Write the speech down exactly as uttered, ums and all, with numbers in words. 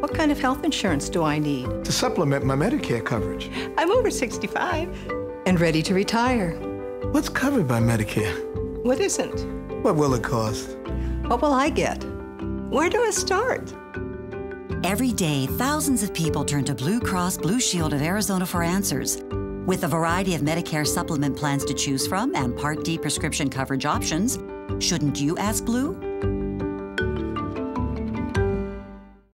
What kind of health insurance do I need? To supplement my Medicare coverage. I'm over sixty-five and ready to retire. What's covered by Medicare? What isn't? What will it cost? What will I get? Where do I start? Every day, thousands of people turn to Blue Cross Blue Shield of Arizona for answers. With a variety of Medicare supplement plans to choose from and Part D prescription coverage options, shouldn't you ask Blue?